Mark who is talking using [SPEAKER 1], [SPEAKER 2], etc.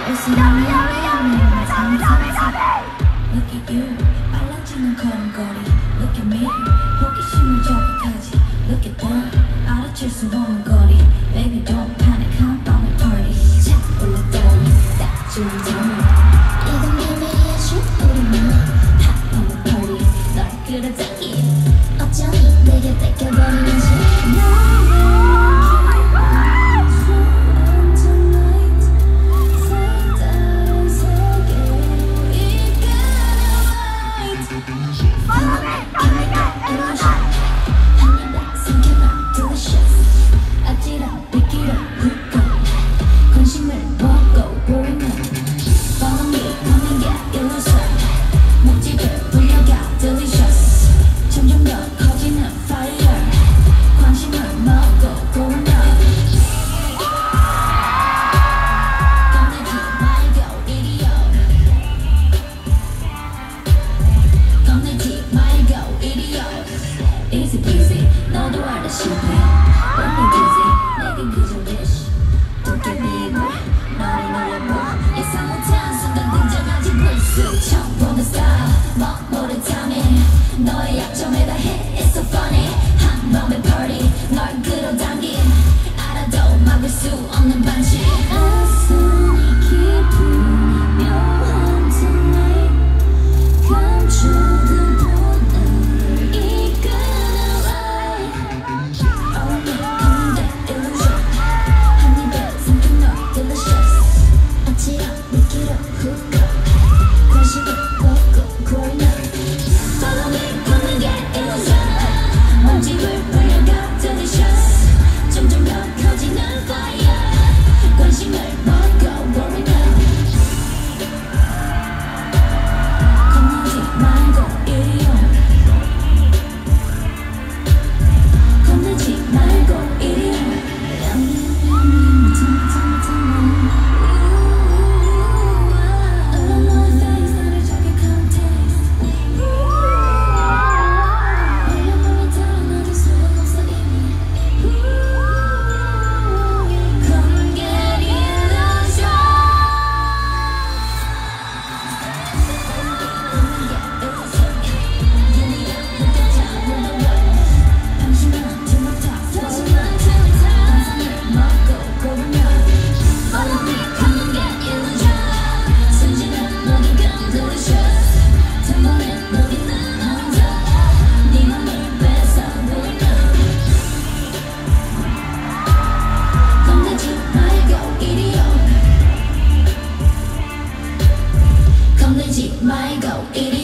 [SPEAKER 1] Look at you, 빨라지는 걸음걸이. Look at me, 호기심을 자극하지. Look at them, 알아챌 수 없는 거리. Baby don't panic, I'm on a party. 착 올라떠니 딱 좋은 점이 이건 비밀이야, 슛 우리는 hot on the party. 널 끌어당기 어쩌니 내게 뺏겨버리는지. Easy peasy, 너도 알다시피 When you're busy, 내겐 그저 wish Don't get me angry, 너를 노려봐 예상 못한 순간 등장하지 불쑥 처음 보는 style 멋모른 timing 너의 약점에 다 hit, it's so funny 한 번의 party, 널 끌어당긴 알아도 막을 수 없는 반지 애쓰니 깊은 묘한 tonight 감춰둔 My go,